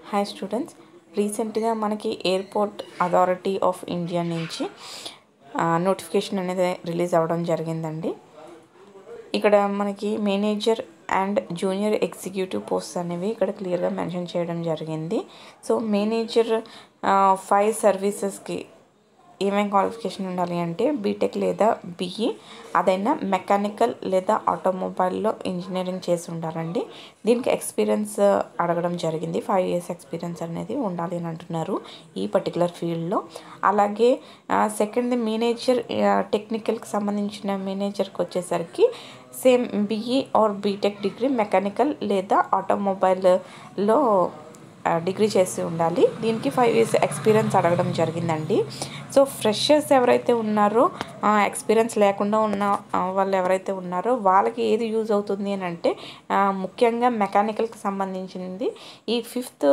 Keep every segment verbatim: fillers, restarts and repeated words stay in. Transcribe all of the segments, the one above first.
Hi students, రీసెంట్గా మనకి airport authority of India నుంచి నోటిఫికేషన్ అనేది రిలీజ్ అవ్వడం జరిగిందండి. ఇక్కడ మనకి manager and junior executive post అనేవి ఇక్కడ క్లియర్గా మెన్షన్ చేయడం జరిగింది. సో మేనేజర్ ఫైవ్ సర్వీసెస్కి ఏమేమి క్వాలిఫికేషన్ ఉండాలి అంటే బీటెక్ లేదా బీఈ, అదైనా మెకానికల్ లేదా ఆటోమొబైల్లో ఇంజనీరింగ్ చేసి ఉండాలండి. దీనికి ఎక్స్పీరియన్స్ అడగడం జరిగింది. ఫైవ్ ఇయర్స్ ఎక్స్పీరియన్స్ అనేది ఉండాలి అని అంటున్నారు ఈ పర్టికులర్ ఫీల్డ్లో. అలాగే సెకండ్ మేనేజర్ టెక్నికల్కి సంబంధించిన మేనేజర్కి వచ్చేసరికి same BE or BTech degree mechanical లేదా ఆటోమొబైల్లో డిగ్రీ చేసి ఉండాలి. దీనికి ఫైవ్ ఇయర్స్ ఎక్స్పీరియన్స్ అడగడం జరిగిందండి. సో ఫ్రెషర్స్ ఎవరైతే ఉన్నారో, ఎక్స్పీరియన్స్ లేకుండా ఉన్న వాళ్ళు ఎవరైతే ఉన్నారో వాళ్ళకి ఏది యూజ్ అవుతుంది అని అంటే ముఖ్యంగా మెకానికల్కి సంబంధించింది ఈ ఫిఫ్త్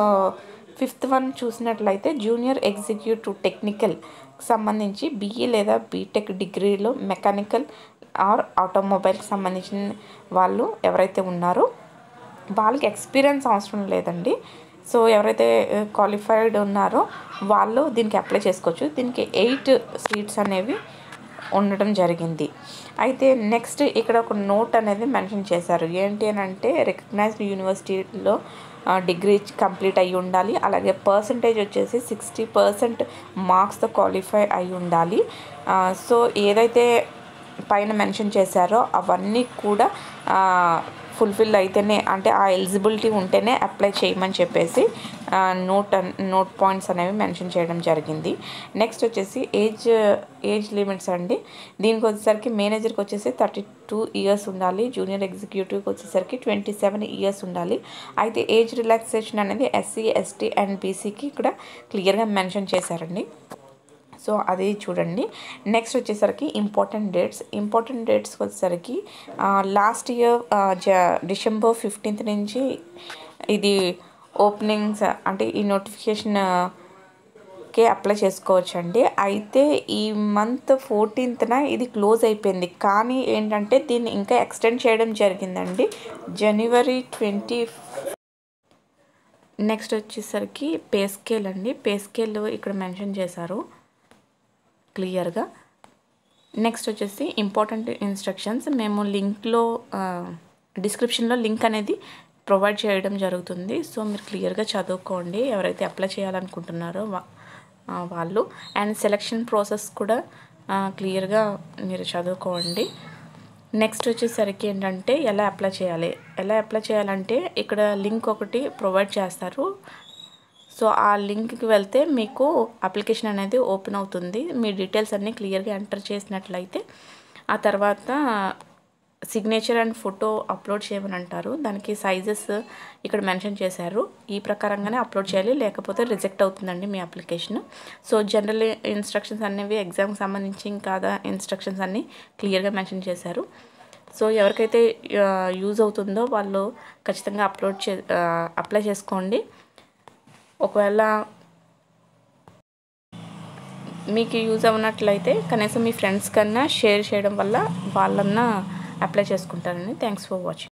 ఫిఫ్త్ వన్ చూసినట్లయితే జూనియర్ ఎగ్జిక్యూటివ్ టెక్నికల్కి సంబంధించి బీఈ లేదా బీటెక్ డిగ్రీలో మెకానికల్ ఆర్ ఆటోమొబైల్కి సంబంధించిన వాళ్ళు ఎవరైతే ఉన్నారో వాళ్ళకి ఎక్స్పీరియన్స్ అవసరం లేదండి. సో ఎవరైతే క్వాలిఫైడ్ ఉన్నారో వాళ్ళు దీనికి అప్లై చేసుకోవచ్చు. దీనికి ఎయిట్ సీట్స్ అనేవి ఉండటం జరిగింది. అయితే నెక్స్ట్ ఇక్కడ ఒక నోట్ అనేది మెన్షన్ చేశారు. ఏంటి అని అంటే రికగ్నైజ్డ్ యూనివర్సిటీలో డిగ్రీ కంప్లీట్ అయ్యి ఉండాలి. అలాగే పర్సంటేజ్ వచ్చేసి సిక్స్టీ పర్సెంట్ మార్క్స్తో క్వాలిఫై అయి ఉండాలి. సో ఏదైతే పైన మెన్షన్ చేశారో అవన్నీ కూడా ఫుల్ఫిల్ అయితేనే, అంటే ఆ ఎలిజిబిలిటీ ఉంటేనే అప్లై చేయమని చెప్పేసి నోట్ నోట్ పాయింట్స్ అనేవి మెన్షన్ చేయడం జరిగింది. నెక్స్ట్ వచ్చేసి ఏజ్ ఏజ్ లిమిట్స్ అండి. దీనికి వచ్చేసరికి మేనేజర్కి వచ్చేసి థర్టీ టూ ఇయర్స్ ఉండాలి. జూనియర్ ఎగ్జిక్యూటివ్కి వచ్చేసరికి ట్వంటీ సెవెన్ ఇయర్స్ ఉండాలి. అయితే ఏజ్ రిలాక్సేషన్ అనేది ఎస్సీ ఎస్టీ అండ్ బీసీకి ఇక్కడ క్లియర్గా మెన్షన్ చేశారండి. సో అది చూడండి. నెక్స్ట్ వచ్చేసరికి ఇంపార్టెంట్ డేట్స్ ఇంపార్టెంట్ డేట్స్కి వచ్చేసరికి లాస్ట్ ఇయర్ జ డిసెంబర్ ఫిఫ్టీన్త్ నుంచి ఇది ఓపెనింగ్స్ అంటే ఈ నోటిఫికేషన్కి అప్లై చేసుకోవచ్చండి. అయితే ఈ మంత్ ఫోర్టీన్త్న ఇది క్లోజ్ అయిపోయింది. కానీ ఏంటంటే దీన్ని ఇంకా ఎక్స్టెండ్ చేయడం జరిగిందండి జనవరి ట్వంటీ. నెక్స్ట్ వచ్చేసరికి పే స్కేల్ అండి. పే స్కేల్ ఇక్కడ మెన్షన్ చేశారు క్లియర్గా. నెక్స్ట్ వచ్చేసి ఇంపార్టెంట్ ఇన్స్ట్రక్షన్స్ మేము లింక్లో డిస్క్రిప్షన్లో లింక్ అనేది ప్రొవైడ్ చేయడం జరుగుతుంది. సో మీరు క్లియర్గా చదువుకోండి ఎవరైతే అప్లై చేయాలనుకుంటున్నారో వాళ్ళు. అండ్ సెలక్షన్ ప్రాసెస్ కూడా క్లియర్గా మీరు చదువుకోండి. నెక్స్ట్ వచ్చేసరికి ఏంటంటే ఎలా అప్లై చేయాలి ఎలా అప్లై చేయాలంటే ఇక్కడ లింక్ ఒకటి ప్రొవైడ్ చేస్తారు. సో ఆ లింక్కి వెళ్తే మీకు అప్లికేషన్ అనేది ఓపెన్ అవుతుంది. మీ డీటెయిల్స్ అన్నీ క్లియర్గా ఎంటర్ చేసినట్లయితే ఆ తర్వాత సిగ్నేచర్ అండ్ ఫోటో అప్లోడ్ చేయమని అంటారు. దానికి సైజెస్ ఇక్కడ మెన్షన్ చేశారు. ఈ ప్రకారంగానే అప్లోడ్ చేయాలి, లేకపోతే రిజెక్ట్ అవుతుందండి మీ అప్లికేషన్. సో జనరల్ ఇన్స్ట్రక్షన్స్ అనేవి ఎగ్జామ్కి సంబంధించి కాదా ఇన్స్ట్రక్షన్స్ అన్నీ క్లియర్గా మెన్షన్ చేశారు. సో ఎవరికైతే యూజ్ అవుతుందో వాళ్ళు ఖచ్చితంగా అప్లోడ్ చే అప్లై చేసుకోండి. ఒకవేళ మీకు యూజ్ అవ్వనట్లయితే కనీసం మీ ఫ్రెండ్స్ కన్నా షేర్ చేయడం వల్ల వాళ్ళన్నా అప్లై చేసుకుంటారని. Thanks for watching.